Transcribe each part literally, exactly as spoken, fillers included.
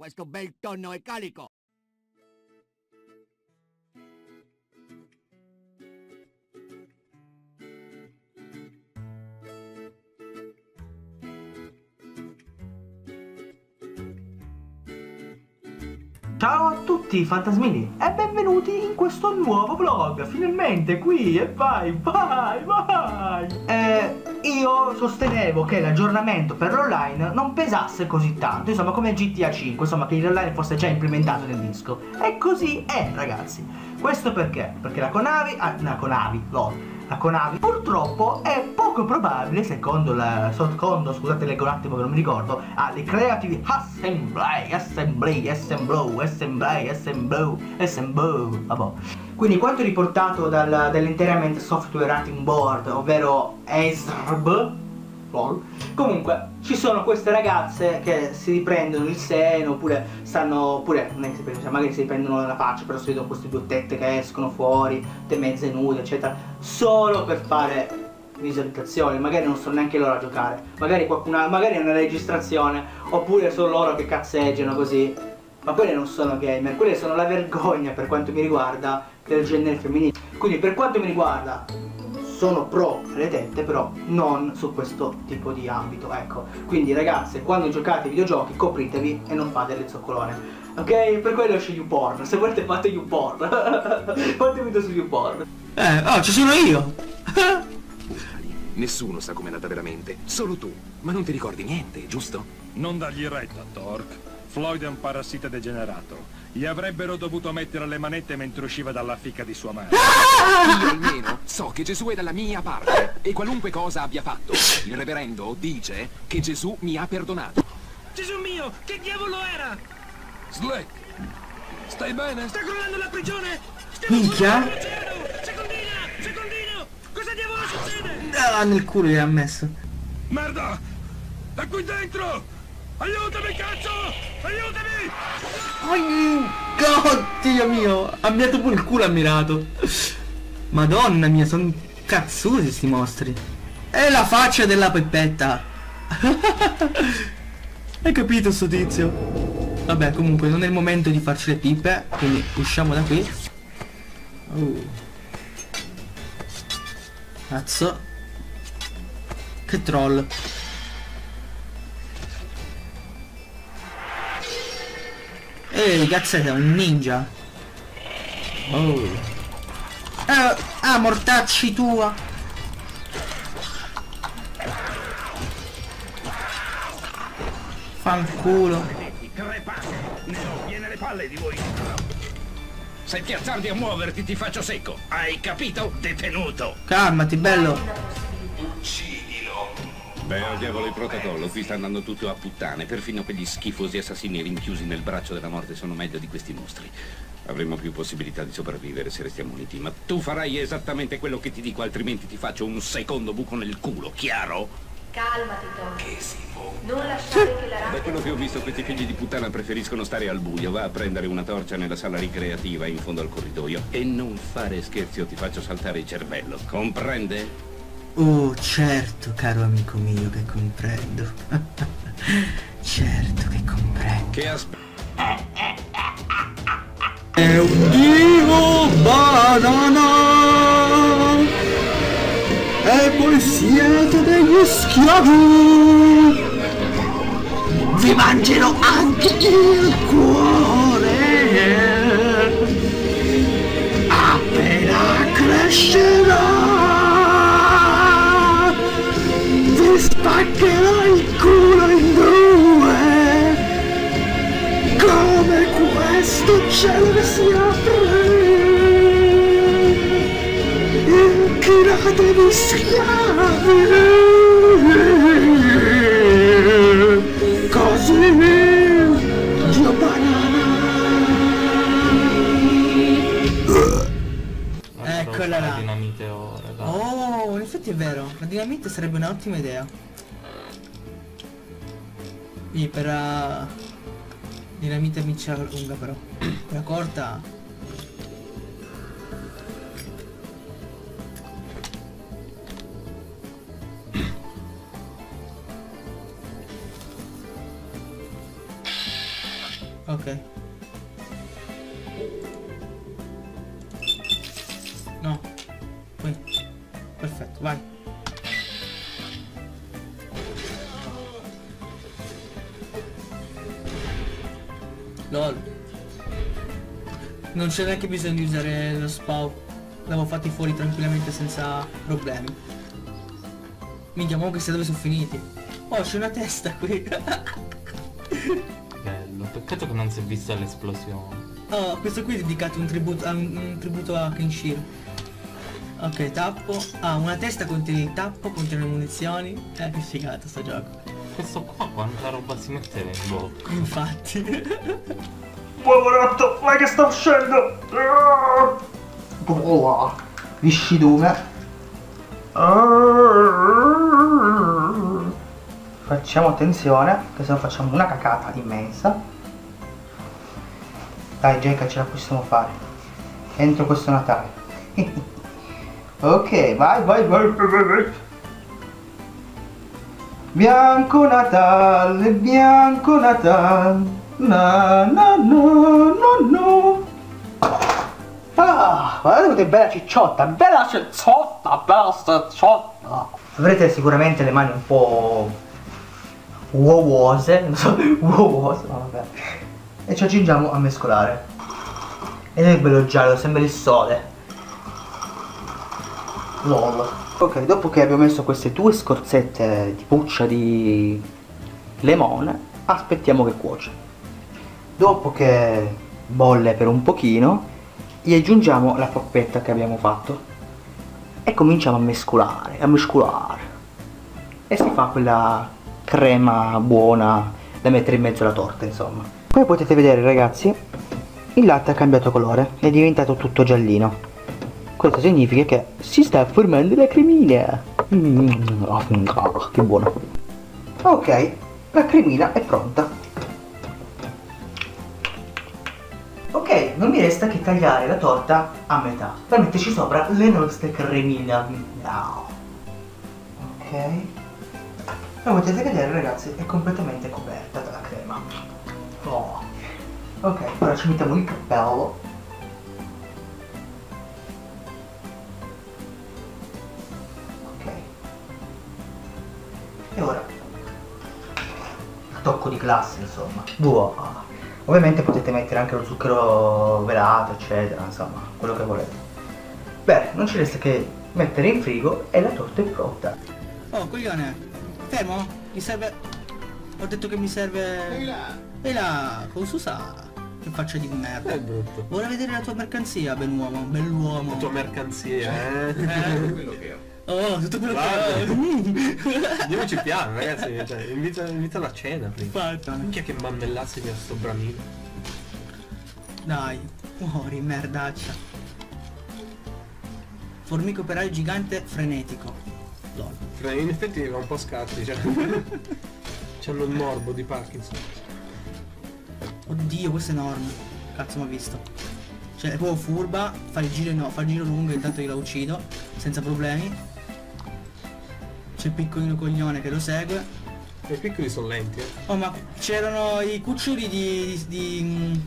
questo bel tonno e calico. Ciao a tutti fantasmini e benvenuti in questo nuovo vlog. Finalmente qui e vai, vai, vai. Eh, io sostenevo che l'aggiornamento per l'online non pesasse così tanto, insomma come G T A cinque, insomma che l'online fosse già implementato nel disco. E così è, ragazzi. Questo perché? Perché la Konami, ah, la Konami, no. La Konami purtroppo è poco probabile, secondo la secondo, scusate leggo un attimo che non mi ricordo, ah, le Creative Assembly, Assembly, Assembly, Assembly, Assembly, Assembly, vabbè. Quindi quanto riportato dal, dall'Interament Software Rating Board, ovvero E S R B, lol. Comunque ci sono queste ragazze che si riprendono il seno, oppure stanno, oppure non è che si prendono, magari si riprendono la faccia, però si vedono queste due tette che escono fuori, te mezze nude eccetera, solo per fare visualizzazioni. Magari non sono neanche loro a giocare, magari qualcuna, magari è una registrazione, oppure sono loro che cazzeggiano così. Ma quelle non sono gamer, quelle sono la vergogna per quanto mi riguarda del genere femminile. Quindi per quanto mi riguarda sono pro alle tette, però non su questo tipo di ambito, ecco. Quindi ragazze, quando giocate ai videogiochi copritevi e non fate le zoccolone, ok? Per quello esce YouPorn, se volete fate YouPorn. Fate video su YouPorn. Eh, oh, ci sono io. Nessuno sa com'è andata veramente, solo tu. Ma non ti ricordi niente, giusto? Non dargli retta, Torque. Floyd è un parassita degenerato. Gli avrebbero dovuto mettere le manette mentre usciva dalla ficca di sua madre. Io almeno so che Gesù è dalla mia parte e qualunque cosa abbia fatto, il reverendo dice che Gesù mi ha perdonato. Gesù mio, che diavolo era? Slick, stai bene? Sta crollando la prigione! Stiamo Minchia. fuori dal cielo! Secondino, secondino! Cosa diavolo succede? Ah, nel culo gli ha messo. Merda! Da qui dentro! Aiutami, cazzo! Aiutami! Oh, Dio mio, ha mirato pure il culo, ha mirato. Madonna mia, sono cazzusi sti mostri. E la faccia della peppetta. Hai capito sto tizio? Vabbè, comunque non è il momento di farci le pippe, quindi usciamo da qui. Uh. Cazzo. Che troll. Ehi, cazzetta, è un ninja. Oh. Eh, ah, mortacci tua. Fanculo. Viene le palle di voi. Se ti azzardi a muoverti ti faccio secco. Hai capito? Detenuto. Calmati, bello. Beh, al diavolo il protocollo, qui sta andando tutto a puttane. Perfino quegli schifosi assassini rinchiusi nel braccio della morte sono meglio di questi mostri. Avremo più possibilità di sopravvivere se restiamo uniti, ma tu farai esattamente quello che ti dico, altrimenti ti faccio un secondo buco nel culo, chiaro? Calmati, Tom. Che si può. Non lasciare che la Da rabbia... quello che ho visto, questi figli di puttana preferiscono stare al buio. Va a prendere una torcia nella sala ricreativa in fondo al corridoio e non fare scherzi o ti faccio saltare il cervello, comprende? Oh, certo, caro amico mio, che comprendo. Certo che comprendo. Che aspetta? È un dio banana. E voi siete degli schiavi. Vi mangerò anche il cuore. Appena crescerò vi spaccherò il culo in due, come questo cielo che si apre. Inchinatevi schiavi, così Dio banana. Eccola là. Dinamite ora, dai. Oh, in effetti è vero, la dinamite sarebbe un'ottima idea. Sì, per uh, dinamite miccia lunga però. La corta. Ok. No. Qui. Perfetto, vai. Lol. Non c'è neanche bisogno di usare lo spawn. L'avevo fatti fuori tranquillamente senza problemi. Minchia, ma questi dove sono finiti? Oh, c'è una testa qui. Bello, peccato che non si è vista l'esplosione. Oh, questo qui è dedicato un tributo a, un, un tributo a Kenshiro. Ok, tappo. Ah, una testa contiene il tappo, contiene le munizioni. Eh, che figata sto gioco. Questo qua quanta roba si metteva in bocca. Infatti. Poveretto, vai che sta uscendo. Oh, viscidume. Facciamo attenzione, che se no facciamo una cacata immensa. Dai Jake, ce la possiamo fare entro questo Natale. Ok, vai, vai, vai, vai, vai. Bianco Natale, bianco Natale, na na no no no. Ah, guardate che bella cicciotta, bella cicciotta, bella cicciotta. Avrete sicuramente le mani un po' uovose, non so, uovose, ma vabbè. E ci accingiamo a mescolare. Ed è bello giallo, sembra il sole. Lol. Ok, dopo che abbiamo messo queste due scorzette di puccia di limone, aspettiamo che cuoce. Dopo che bolle per un pochino, gli aggiungiamo la pappetta che abbiamo fatto e cominciamo a mescolare, a mescolare. E si fa quella crema buona da mettere in mezzo alla torta, insomma. Come potete vedere, ragazzi, il latte ha cambiato colore, è diventato tutto giallino. Questo significa che si sta formando la cremina. Mm, oh, che buono. Ok, la cremina è pronta. Ok, non mi resta che tagliare la torta a metà per metterci sopra le nostre cremine. No. Ok. Come potete vedere, ragazzi, è completamente coperta dalla crema. Oh. Ok, ora ci mettiamo il cappello. E ora il tocco di classe, insomma. Buono. Ovviamente potete mettere anche lo zucchero velato, eccetera, insomma, quello che volete. Beh, non ci resta che mettere in frigo e la torta è pronta. Oh, coglione, fermo? Mi serve... Ho detto che mi serve... Ehi là! Ehi là, cosa sa? Che faccia di merda. È brutto. Vorrei vedere la tua mercanzia, bell'uomo, bell'uomo. La tua mercanzia, eh? Eh? Quello che ho. Oh, tutto quello che ho. Andiamoci piano, ragazzi, cioè, invita, invita alla cena prima. Infatti. Minchia che mammellassi di sto bramino. Dai, muori, merdaccia. Formico operaio gigante frenetico. Lol. In effetti va un po' scatti, cioè. C'hanno il morbo di Parkinson. Oddio, questo è enorme. Cazzo, mi ha visto. Cioè, è proprio furba, fa il giro, no, fa il giro lungo e intanto io la uccido, senza problemi. C'è il piccolino coglione che lo segue. I piccoli sono lenti, eh. Oh, ma c'erano i cuccioli di... di, di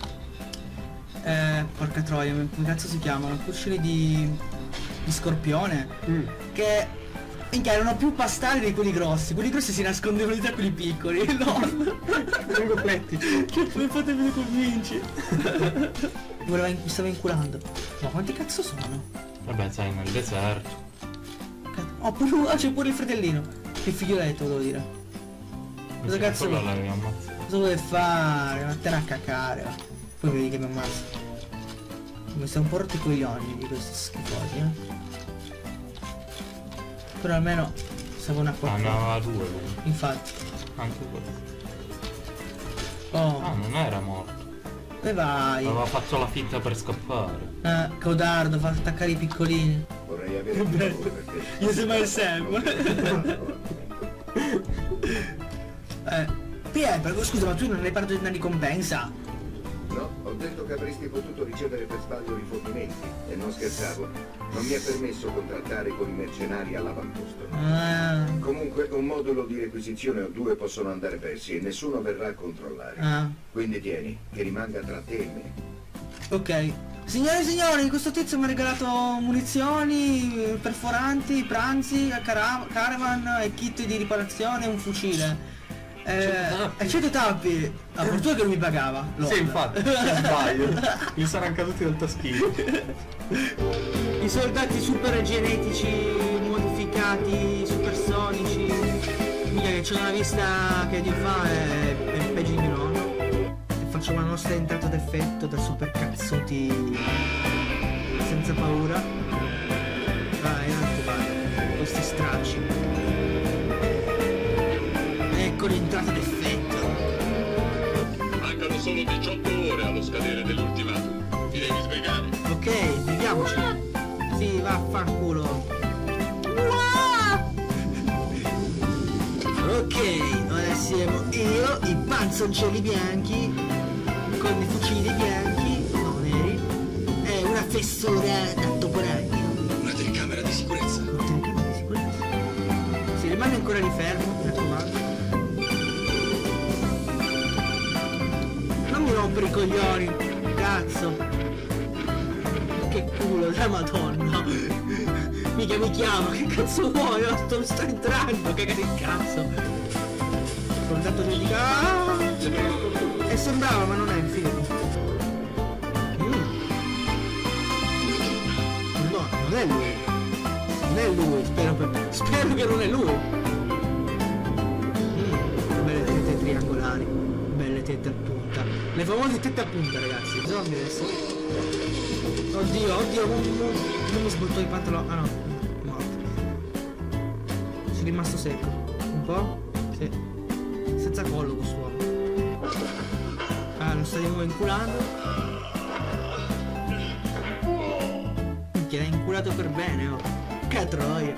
eh, porca troia, come cazzo si chiamano? Cuccioli di... di scorpione. Mm. Che... minchia, erano più pastali di quelli grossi. Quelli grossi si nascondevano da quelli piccoli. No. Sono completti. Che poi fatemi convinci. Mi stava inculando. Ma quanti cazzo sono? Vabbè, sai, nel deserto. Oh, pure, ah, c'è pure il fratellino. Il figlioletto, devo dire. Cosa cazzo vuoi? Cosa vuoi fare? Vattene a cacare. Va. Poi vedi che mi ammazza. Mi sta un po' rotti i coglioni di questi schifosi, eh. Però almeno serve una qua. Ah, ne aveva due. Infatti. Anche questo. Oh. Ah, non era morto. Dove vai? Aveva fatto la finta per scappare. Eh, codardo, fa attaccare i piccolini. Vorrei avere un favore per te. Io sembra il Sam. Eh, Pietro, scusa, ma tu non hai parlato di una ricompensa? No, ho detto che avresti potuto ricevere per sbaglio rifornimenti e non scherzavo. Non mi è permesso contrattare con i mercenari all'avamposto. Ah. Comunque Comunque, un modulo di requisizione o due possono andare persi e nessuno verrà a controllare. Ah. Quindi tieni, che rimanga tra te e me. Ok. Signore e signori, questo tizio mi ha regalato munizioni, perforanti, pranzi, cara caravan e kit di riparazione e un fucile. Eh, e cento tappi. La fortuna che non mi pagava. Sì, infatti, non sbaglio. Mi saranno caduti dal taschino. I soldati super genetici, modificati, supersonici. Mica che c'è una vista che Dio fa è, è peggio di mio nonno. E facciamo la nostra entrata d'effetto da super cazzotti senza paura. Vai, anche vai. Questi stracci. Ecco l'entrata d'effetto. Mancano solo diciotto ore allo scadere dell'ultimatum. Ti devi sbrigare. Ok, vediamoci. Sì, va a far culo. Ok, ora siamo io, i panzoncelli bianchi, con i fucili bianchi, no neri, e una fessura da toporagno. Una telecamera di sicurezza. Una telecamera di sicurezza. Si rimane ancora di fermo, mi raccomando. Non mi rompere i coglioni, cazzo. Che culo, la madonna. Mica mi chiama, che cazzo vuoi? Io sto, sto entrando, che il cazzo. Soldato giudica. Ah! E sembrava, ma non è il film. Mm. No, non è lui. Non è lui, spero per... Spero che non è lui. Mm. Belle tette triangolari. Belle tette a punta. Le famose tette a punta, ragazzi. Zombie adesso. Oddio, oddio, non, non, non mi sbotto i pantaloni. Ah no, morto. Sono rimasto secco. Un po'? Sì. Senza collo quest'uomo. Ah, lo sta di nuovo inculando. Minchia, l'ha inculato per bene, oh. Che troia.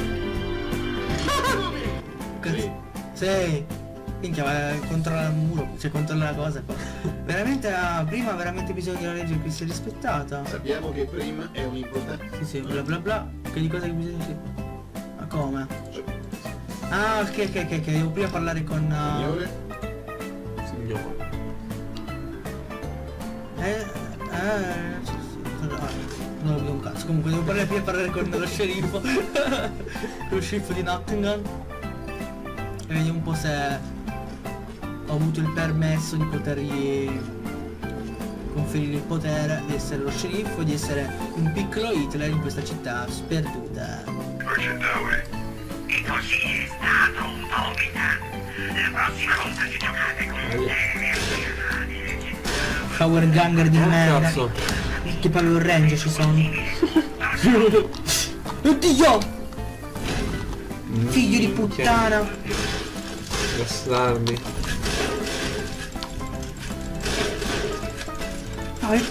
Cazzo. Sì. Minchia, va contro il muro, cioè contro la cosa qua. Veramente la prima veramente bisogna che la legge qui sia rispettata. Sappiamo che prima è un importante. Sì sì, bla bla bla. Che di cosa che bisogna sì. Ma come? Ah ok ok ok, ok. Devo prima parlare con. Uh... Signore? Signore. Eh. Eh. Non ho più un cazzo. Comunque devo parlare prima parlare con lo sceriffo. Lo sceriffo di Nottingham. E vediamo un po' se ho avuto il permesso di potergli conferire il potere di essere lo sceriffo e di essere un piccolo Hitler in questa città sperduta. Procedore, e così è stato un po' vitante. La prossima volta che giocate con te, Power Ganger di merda. Che Power Ranger ci sono. Oddio! Figlio di puttana! Bastardi. Dai.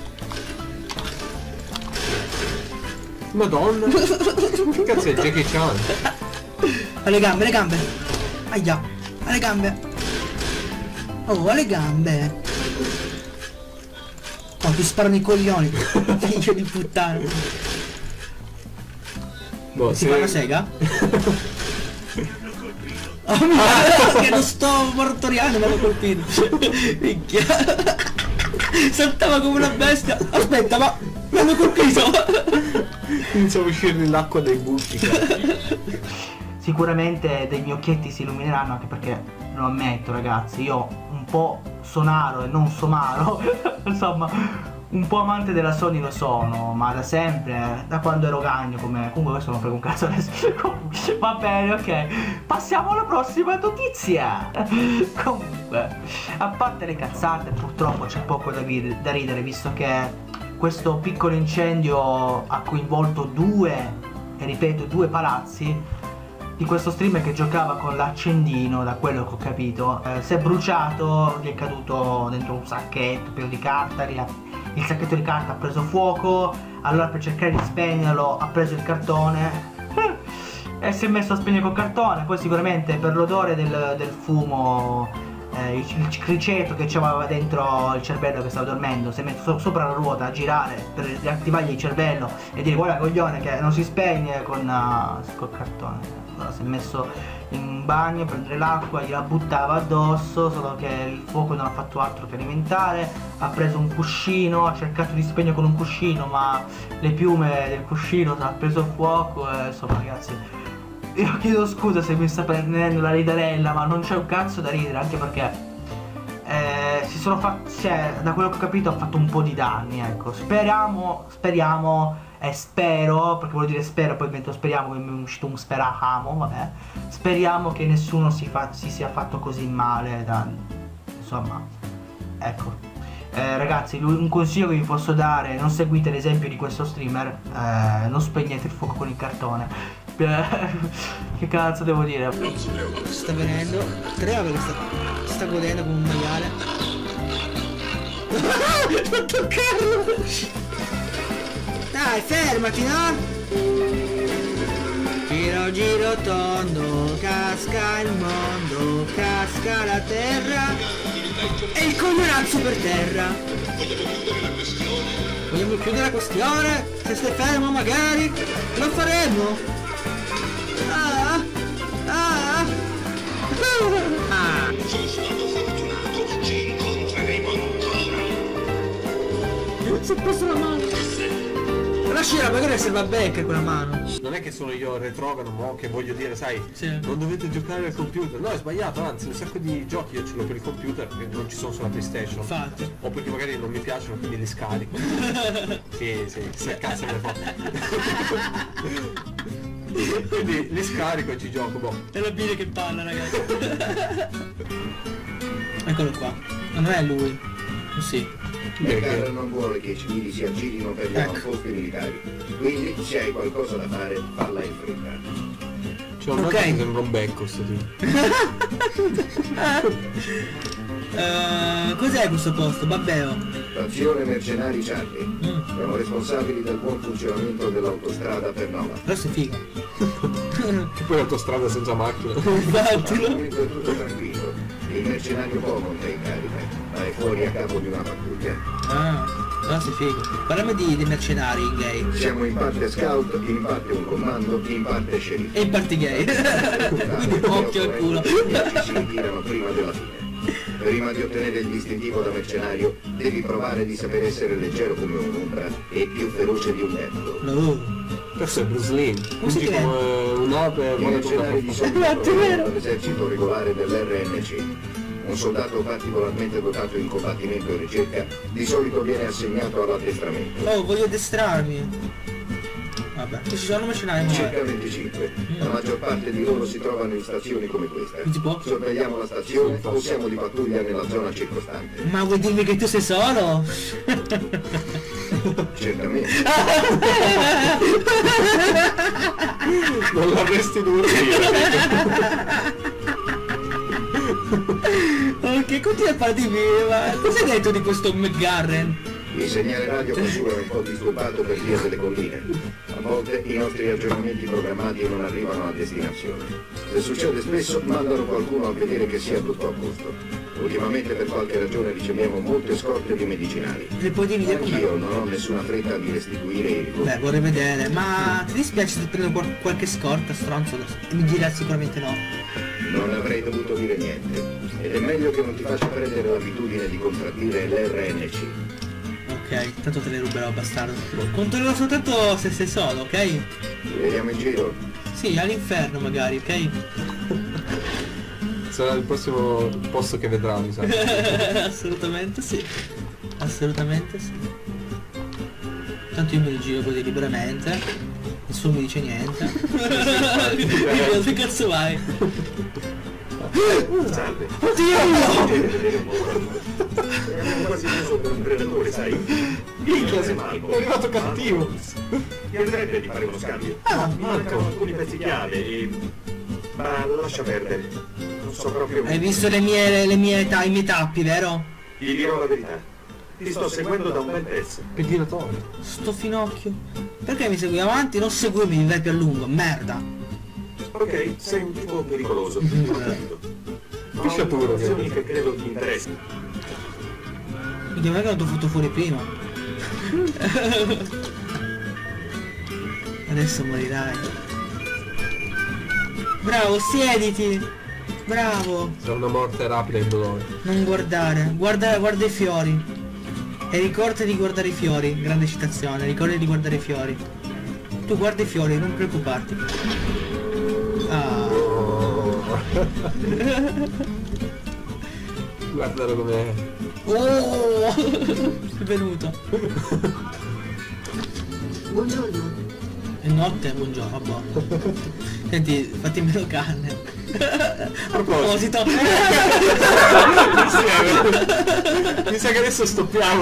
Madonna! Che cazzo è Jackie Chan? Alle gambe, alle gambe! Aia! Alle gambe! Oh, alle gambe! Oh, ti sparano i coglioni! Figlio di puttana! Boh, si se... fa una sega? Oh mio Dio, che non sto mortoriando, me l'ho colpito! Minchia! Saltava come una bestia! Aspetta, ma mi hanno colpito! Iniziamo a uscire nell'acqua dai buchi. Sicuramente dei miei occhietti si illumineranno, anche perché lo ammetto ragazzi, io un po' sonaro e non somaro, insomma un po' amante della Sony lo sono, ma da sempre, da quando ero ragno, come comunque questo non frega un cazzo adesso. Va bene, ok, passiamo alla prossima notizia. Comunque, a parte le cazzate, purtroppo c'è poco da, da ridere, visto che questo piccolo incendio ha coinvolto due, e ripeto due palazzi di questo streamer che giocava con l'accendino, da quello che ho capito. Eh, si è bruciato, gli è caduto dentro un sacchetto pieno di carta, il sacchetto di carta ha preso fuoco, allora per cercare di spegnerlo ha preso il cartone e si è messo a spegnere col cartone. Poi sicuramente per l'odore del, del fumo, eh, il, il criceto che c'aveva dentro il cervello che stava dormendo, si è messo so, sopra la ruota a girare per riattivargli il cervello e dire guarda coglione che non si spegne con uh, col cartone. Allora si è messo in bagno a prendere l'acqua, gliela buttava addosso, solo che il fuoco non ha fatto altro che alimentare. Ha preso un cuscino, ha cercato di spegnere con un cuscino, ma le piume del cuscino ha preso il fuoco e insomma ragazzi, io chiedo scusa se mi sta prendendo la ridarella, ma non c'è un cazzo da ridere, anche perché eh, si sono fatti, cioè, da quello che ho capito ha fatto un po' di danni, ecco. Speriamo, speriamo e spero, perché voglio dire spero, poi mentre speriamo che mi è uscito un speramo, vabbè, speriamo che nessuno si, fa, si sia fatto così male da, insomma, ecco. Eh, ragazzi, un consiglio che vi posso dare: non seguite l'esempio di questo streamer, eh, non spegnete il fuoco con il cartone. Che cazzo devo dire? Sta venendo, tre perché sta, sta godendo come un maiale. Non toccarlo! Dai, fermati, no? Giro giro tondo, casca il mondo, casca la terra e il coglionazzo per terra. Vogliamo chiudere la questione? Se stai fermo magari lo faremo. Ah, ah, ah. Sono stato fortunato, ci incontreremo ancora. Si è preso la mano. Lasciala, magari serve a Becker quella mano. Non è che sono io retrogrado, mo che voglio dire, sai, sì, non dovete giocare al computer. No, è sbagliato, anzi un sacco di giochi io ce l'ho per il computer che non ci sono sulla PlayStation. Infatti. O perché magari non mi piacciono, quindi li scarico. Sì, sì, si cazzo me ne fa. Quindi li scarico e ci gioco, boh. È la bile che parla, ragazzi. Eccolo qua. Ma non è lui. Sì. Becker non vuole che i civili si aggirino per gli avamposti militari. Quindi se hai qualcosa da fare, falla in fretta. C'è un okay, che sembra un becco sto tipo. uh, Cos'è questo posto? Babbeo. Stazione Mercenari Charlie. Mm. Siamo responsabili del buon funzionamento dell'autostrada per Nova. Adesso è figo. Che poi l'autostrada senza macchina. Infatti. Al momento è tutto tranquillo. Il mercenario Beaumont è in carica, ma è fuori a capo di una pattuglia. Ah, adesso è figo. Parliamo di, di mercenari in gay. Siamo in parte scout, in parte un comando, in parte sceriffo. E in parte gay. Quindi occhio al culo. Ci si ritirano prima della fine. Prima di ottenere il distintivo da mercenario, devi provare di saper essere leggero come un'ombra e più feroce di un netto. No. Questo è Bruce Lee. Come si Quindi come un'ape. I mercenari di solito provengono dall'esercito regolare dell'R N C. Un soldato particolarmente dotato in combattimento e ricerca di solito viene assegnato all'addestramento. Oh, voglio addestrarmi. Vabbè, ci sono mercenari. Circa venticinque. La maggior parte di loro si trovano in stazioni come questa. Non si può? Sorvegliamo la stazione o siamo di pattuglia nella zona circostante. Ma vuoi dirmi che tu sei solo? Certamente. Non l'avresti dovuto dire. Ok, continua a fare di me, ma cosa hai detto di questo McGarren? Il segnale radio consuma un po' disturbato per via delle colline. A volte i nostri aggiornamenti programmati non arrivano a destinazione. Se succede spesso, mandano qualcuno a vedere che sia tutto a posto. Ultimamente per qualche ragione riceviamo molte scorte di medicinali. Le puoi dire Anch'io non ho nessuna fretta di restituire i ricordi. Beh, vorrei vedere, ma ti dispiace se prendo qual qualche scorta, stronzo? E mi dirà sicuramente no. Non avrei dovuto dire niente. Ed è meglio che non ti faccia prendere l'abitudine di contraddire l'R N C. Ok, tanto te le ruberò, bastardo. Controllerò soltanto se sei solo, ok? Ci vediamo in giro? Sì, all'inferno magari, ok? Sarà il prossimo posto che vedrà, mi sa. Assolutamente sì. Assolutamente sì. Tanto io mi giro così liberamente. Nessuno mi dice niente. Io che cazzo vai? Salve. Oddio! Siamo quasi preso per un predatore, sai? Minchia, sei arrivato cattivo. Ti andrebbe di fare uno scambio? Ah, Mi mancano alcuni pezzi chiave e... Ma lascia perdere. Non so proprio... Hai visto le mie, le, le mie, i miei tappi, vero? Ti dirò la verità. Ti sto seguendo da un bel pezzo. Pedinatore. Sto finocchio. Perché mi segui avanti? Non seguirmi, mi vai più a lungo, merda. Ok, sei un tipo pericoloso. Ma ho informazioni che credo ti interessino. Mica non è che non ti ho fatto fuori prima. Adesso morirai. Bravo, siediti. Bravo. È una morte rapida e dolore. Non guardare. Guarda, guarda i fiori. E ricordati di guardare i fiori. Grande citazione. Ricordati di guardare i fiori. Tu guarda i fiori, non preoccuparti. Ah. Oh. Guardalo com'è. Oh. È venuto. Buongiorno. È notte, buongiorno, vabbè. Senti, fatti meno canne. A proposito. Mi sa che adesso stoppiamo.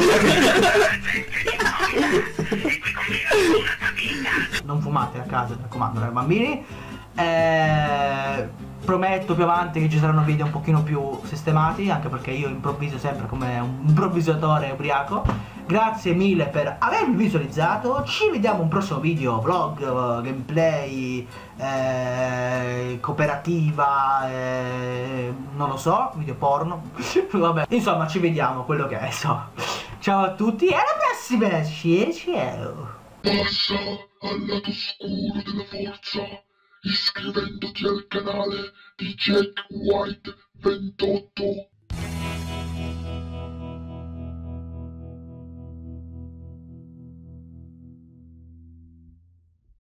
Non fumate a casa, mi raccomando, ragazzi, bambini. Eh, prometto più avanti che ci saranno video un pochino più sistemati, anche perché io improvviso sempre come un improvvisatore ubriaco. Grazie mille per avermi visualizzato. Ci vediamo un prossimo video, vlog, gameplay, eh, cooperativa, eh, non lo so, video porno. Vabbè, insomma, ci vediamo, quello che è, so. Ciao a tutti e alla prossima. Ciao ciao. Passa al lato oscuro della forza iscrivendoti al canale di Jack White ventotto.